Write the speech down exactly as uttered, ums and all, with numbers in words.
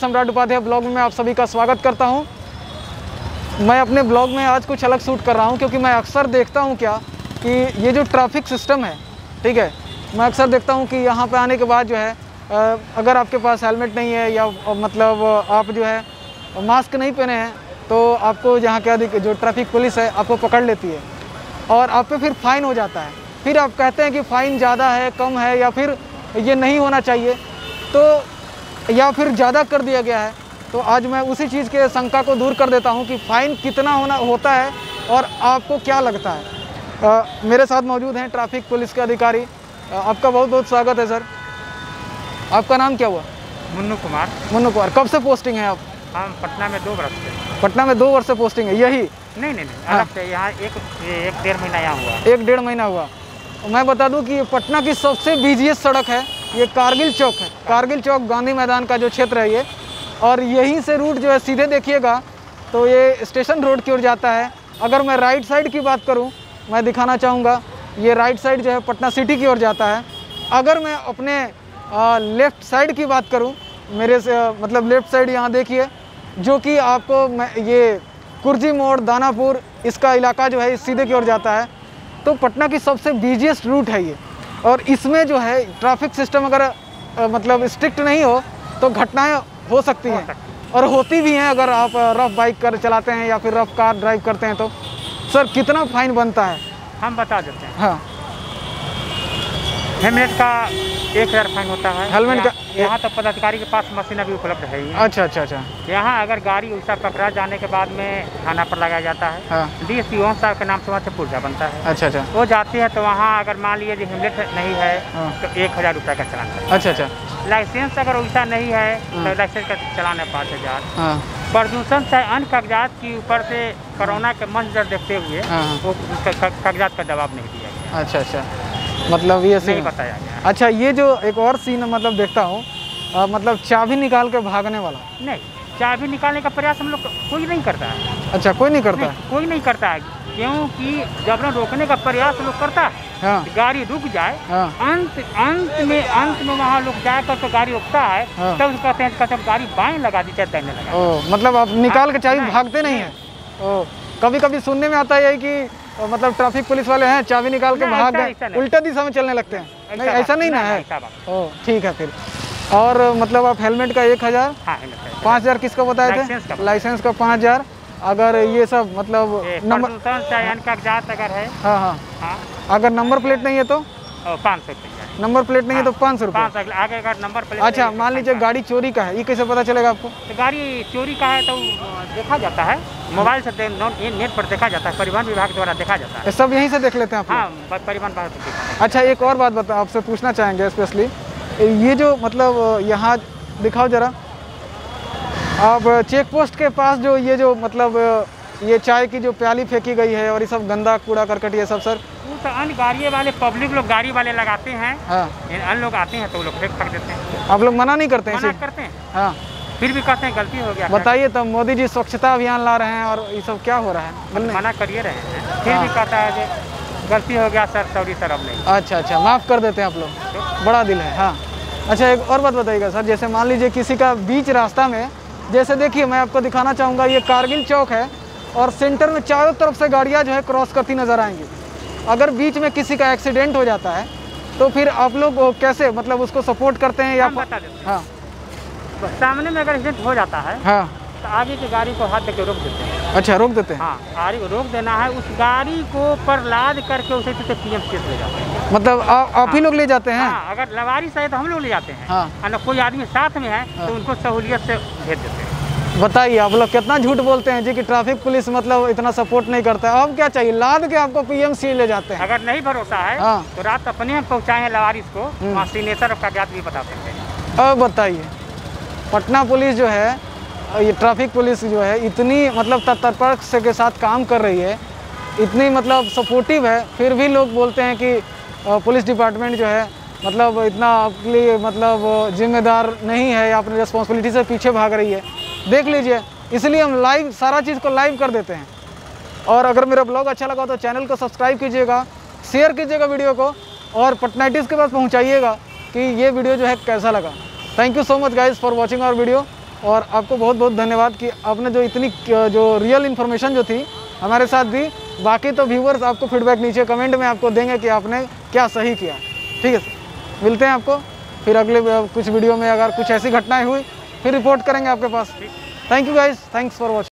सम्राट उपाध्याय ब्लॉग में आप सभी का स्वागत करता हूं। मैं अपने ब्लॉग में आज कुछ अलग शूट कर रहा हूं क्योंकि मैं अक्सर देखता हूं क्या कि ये जो ट्रैफिक सिस्टम है, ठीक है, मैं अक्सर देखता हूं कि यहाँ पे आने के बाद जो है अगर आपके पास हेलमेट नहीं है या मतलब आप जो है मास्क नहीं पहने हैं तो आपको यहाँ क्या जो ट्रैफिक पुलिस है आपको पकड़ लेती है और आप पे फिर फ़ाइन हो जाता है। फिर आप कहते हैं कि फ़ाइन ज़्यादा है, कम है, या फिर ये नहीं होना चाहिए, तो या फिर ज़्यादा कर दिया गया है। तो आज मैं उसी चीज़ के शंका को दूर कर देता हूं कि फ़ाइन कितना होना होता है और आपको क्या लगता है। आ, मेरे साथ मौजूद हैं ट्रैफिक पुलिस के अधिकारी। आ, आपका बहुत बहुत स्वागत है सर। आपका नाम क्या हुआ? मुन्नू कुमार। मुन्नू कुमार, कब से पोस्टिंग है आप? हम पटना में दो वर्ष से। पटना में दो वर्ष से पोस्टिंग है? यही नहीं नहीं नहीं, अलग से यहाँ एक एक डेढ़ महीना यहाँ हुआ। एक डेढ़ महीना हुआ। मैं बता दूं कि पटना की सबसे बिजिएस्ट सड़क है ये कारगिल चौक है। कारगिल चौक गांधी मैदान का जो क्षेत्र है ये, और यहीं से रूट जो है सीधे देखिएगा तो ये स्टेशन रोड की ओर जाता है। अगर मैं राइट साइड की बात करूं, मैं दिखाना चाहूँगा, ये राइट साइड जो है पटना सिटी की ओर जाता है। अगर मैं अपने आ, लेफ़्ट साइड की बात करूं, मेरे से मतलब लेफ़्ट साइड यहाँ देखिए, जो कि आपको मैं ये कुर्जी मोड़, दानापुर, इसका इलाका जो है सीधे की ओर जाता है। तो पटना की सबसे बिजिएस्ट रूट है ये, और इसमें जो है ट्रैफिक सिस्टम अगर आ, मतलब स्ट्रिक्ट नहीं हो तो घटनाएं हो सकती हैं और होती भी हैं। अगर आप रफ बाइक कर चलाते हैं या फिर रफ कार ड्राइव करते हैं तो सर कितना फाइन बनता है? हम बता देते हैं। हाँ, हेलमेट का एक हज़ार फाइन होता है। हेलमेट का यहाँ तो पदाधिकारी के पास मशीन अभी उपलब्ध है ही। अच्छा अच्छा अच्छा। यहाँ अगर गाड़ी वैसा पकड़ा जाने के बाद में थाना पर लगाया जाता है। हाँ। डी सी ओम साहब के नाम से वहाँ से पुर्जा बनता है। अच्छा अच्छा। वो जाती है तो वहाँ अगर मान लीजिए हेलमेट नहीं है हाँ। तो एक हज़ार रुपये का चलान है। अच्छा अच्छा। लाइसेंस अगर वैसा नहीं है तो लाइसेंस का चलान है पाँच हज़ार। हाँ। प्रदूषण से अन्य कागजात के ऊपर से कोरोना के मंजर देखते हुए वो कागजात का जवाब नहीं दिया गया। अच्छा अच्छा, मतलब ये नहीं बताया गया। अच्छा, ये जो एक और सीन मतलब देखता हूँ, मतलब चाबी निकाल के भागने वाला। नहीं, चाबी निकालने का प्रयास हम लोग कोई नहीं करता है। अच्छा, कोई नहीं करता है? कोई नहीं करता है, क्योंकि जब रोकने का प्रयास लोग करता है, हाँ। गाड़ी रुक जाए, हाँ। अंत अंत में अंत में वहाँ लोग जाकर तो गाड़ी रुकता है, हाँ। तब कहते हैं कहते हैं गाड़ी बाएं लगा दी चाहे दाहिने लगा। ओ, मतलब आप निकाल के चाबी भागते नहीं हैं? ओ, कभी कभी सुनने में आता है कि मतलब ट्रैफिक पुलिस वाले हैं चाबी निकाल के भाग गए, उल्टा दिशा में चलने लगते हैं। नहीं, ऐसा नहीं ना है? ओ, ठीक है फिर। और मतलब आप हेलमेट का एक हज़ार, पाँच हज़ार किसका बताए थे? लाइसेंस का पाँच हज़ार। अगर ये सब मतलब नंबर कागजात अगर है, हाँ हाँ हाँ, अगर नंबर प्लेट नहीं है तो पाँच सौ रुपये। नंबर प्लेट नहीं है तो पाँच सौ रुपये आगे अगर नंबर प्लेट। अच्छा, मान लीजिए गाड़ी चोरी का है, ये कैसे पता चलेगा आपको? तो गाड़ी चोरी का है तो देखा जाता है मोबाइल से, नेट पर देखा जाता है, परिवहन विभाग द्वारा देखा जाता है। सब यहीं से देख लेते हैं आप? हाँ, परिवहन विभाग। अच्छा, एक और बात बता आपसे पूछना चाहेंगे स्पेशली, ये जो मतलब यहाँ दिखाओ जरा, आप चेक पोस्ट के पास जो ये जो मतलब ये चाय की जो प्याली फेंकी गई है और ये सब गंदा कूड़ा करकट ये सब, सर वो तो अन्य गाड़ी वाले पब्लिक लोग गाड़ी वाले लगाते हैं। हाँ। अन्य लोग आते हैं तो वो लोग फेंक फेंक देते हैं। आप लोग मना नहीं करते हैं? मना करते हैं। हाँ, फिर भी कहते हैं गलती हो गया। बताइए तब, मोदी जी स्वच्छता अभियान ला रहे हैं और ये सब क्या हो रहा है? मना करिए रहे हैं, फिर भी कहता है कि गलती हो गया सर, सॉरी सर, अब नहीं। अच्छा अच्छा, माफ़ कर देते हैं आप लोग, बड़ा दिल है। हाँ, अच्छा, एक और बात बताइएगा सर, जैसे मान लीजिए किसी का बीच रास्ता में, जैसे देखिए मैं आपको दिखाना चाहूँगा, ये कारगिल चौक है और सेंटर में चारों तरफ से गाड़ियाँ जो है क्रॉस करती नज़र आएंगी। अगर बीच में किसी का एक्सीडेंट हो जाता है तो फिर आप लोग कैसे मतलब उसको सपोर्ट करते हैं या? बता देते हैं। हाँ, सामने में अगर एक्सीडेंट हो जाता है, हाँ, तो आगे की गाड़ी को हाथ देकर रोक देते हैं। अच्छा, रोक देते हैं? हाँ, गाड़ी को रोक देना है, उस गाड़ी को पर लाद करके उसे पी एम सी एच ले जाते हैं। मतलब आप आप ही लोग ले जाते हैं? हाँ, अगर लवारी सही तो हम लोग ले जाते हैं। हाँ। और कोई आदमी साथ में है तो उनको सहूलियत से भेज देते हैं। बताइए, आप लोग कितना झूठ बोलते हैं जी कि ट्रैफिक पुलिस मतलब इतना सपोर्ट नहीं करता है। अब क्या चाहिए, लाद के आपको पी एम सी ले जाते हैं? अगर नहीं भरोसा है, हाँ, तो रात अपने हम पहुँचाए हैं लवारिस को, वहाँ सिग्नेचर और कागजात भी बता सकते हैं। अब बताइए, पटना पुलिस जो है, ये ट्रैफिक पुलिस जो है इतनी मतलब तत्परता के साथ काम कर रही है, इतनी मतलब सपोर्टिव है, फिर भी लोग बोलते हैं कि पुलिस डिपार्टमेंट जो है मतलब इतना आपके लिए मतलब जिम्मेदार नहीं है या अपनी रिस्पॉन्सिबिलिटी से पीछे भाग रही है। देख लीजिए, इसलिए हम लाइव सारा चीज़ को लाइव कर देते हैं। और अगर मेरा ब्लॉग अच्छा लगा तो चैनल को सब्सक्राइब कीजिएगा, शेयर कीजिएगा वीडियो को, और पटनाइटिस के पास पहुंचाइएगा कि ये वीडियो जो है कैसा लगा। Thank you so much guys for watching our video. और आपको बहुत बहुत धन्यवाद कि आपने जो इतनी जो रियल इन्फॉर्मेशन जो थी हमारे साथ दी। बाकी तो व्यूवर्स आपको फीडबैक नीचे कमेंट में आपको देंगे कि आपने क्या सही किया। ठीक है सर, मिलते हैं आपको फिर अगले कुछ वीडियो में। अगर कुछ ऐसी घटनाएं हुई फिर रिपोर्ट करेंगे आपके पास। Thank you guys, thanks for watching.